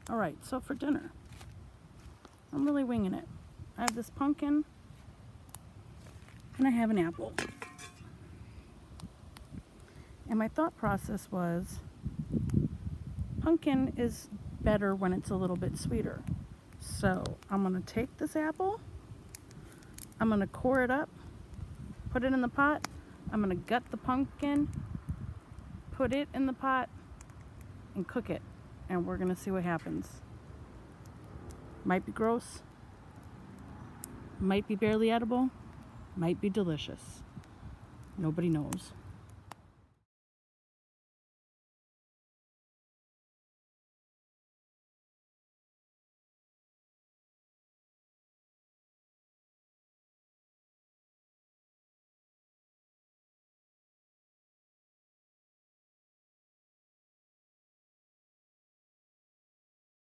Alright, so for dinner, I'm really winging it. I have this pumpkin, and I have an apple. And my thought process was, pumpkin is better when it's a little bit sweeter. So I'm going to take this apple, I'm going to core it up, put it in the pot, I'm going to gut the pumpkin, put it in the pot, and cook it. And we're going to see what happens. Might be gross, might be barely edible, might be delicious. Nobody knows.